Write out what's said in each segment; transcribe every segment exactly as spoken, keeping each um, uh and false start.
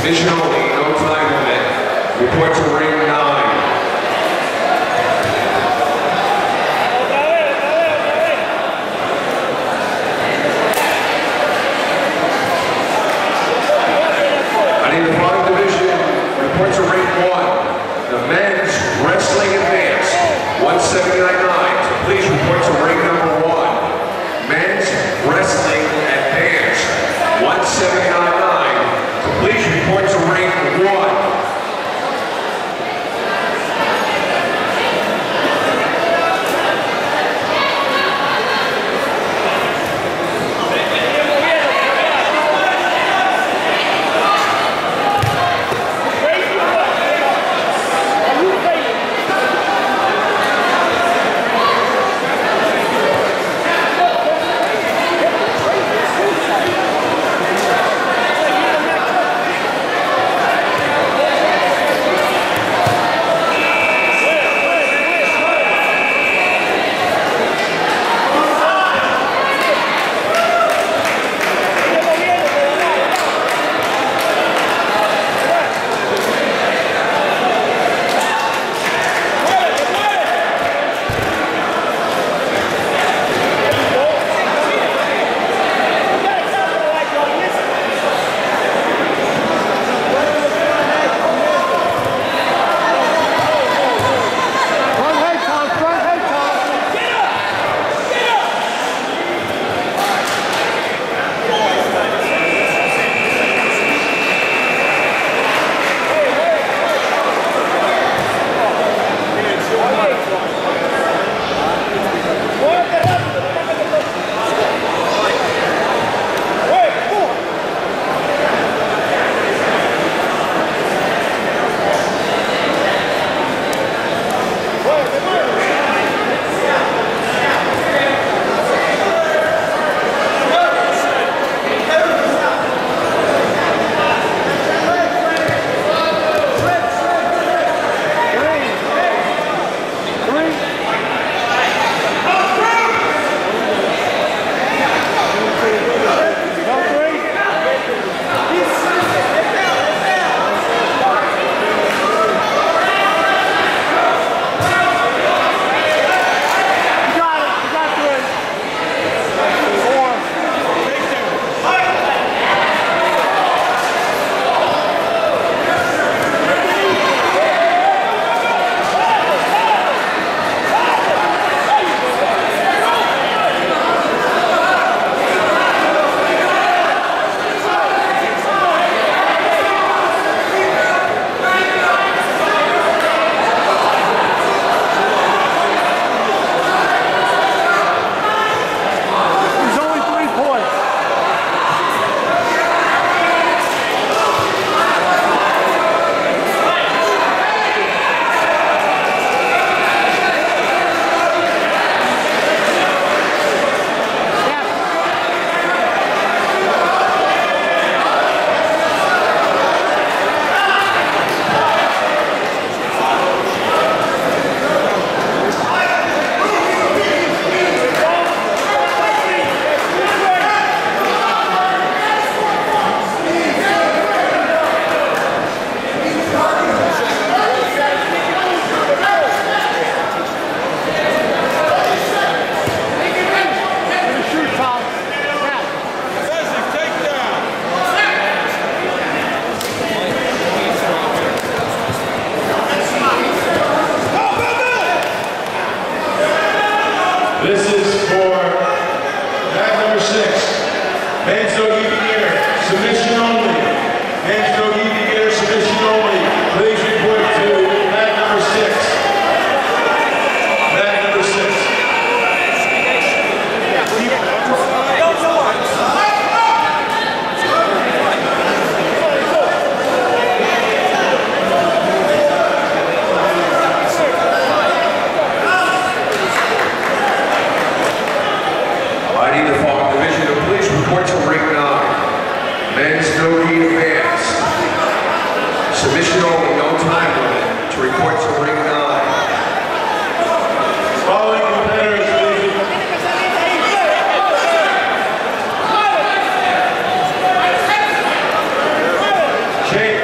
Submission only, no time limit. Report to ring nine. I need the bottom division. Report to ring one. The men's wrestling advance, one seventy-nine point nine. So please report to ring number one. Men's wrestling advance, one seventy-nine point nine. So please report to ring one. This is for bag number six. Men's no heat gear, submission only. Men's no heat gear, submission only. Please report to bag number six. Bag number six. I need the following division of police report to ring nine. Men's no heat advance. Submission only, no time limit. To report to ring nine. Following competitors, please. Shake.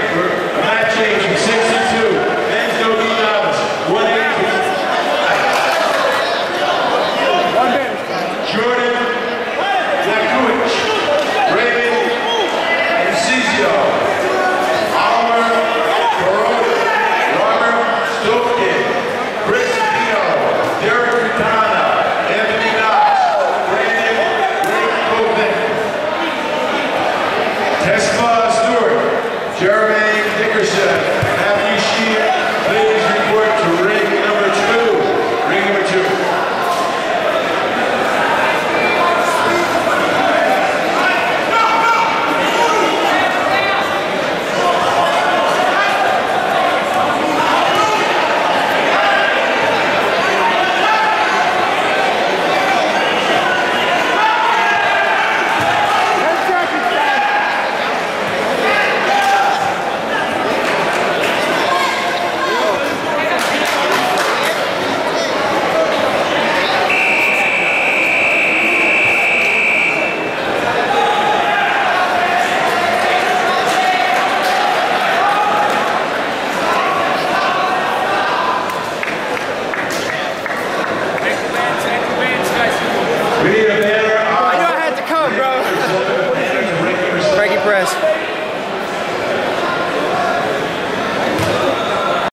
Tesla Stewart, Jeremy Dickerson.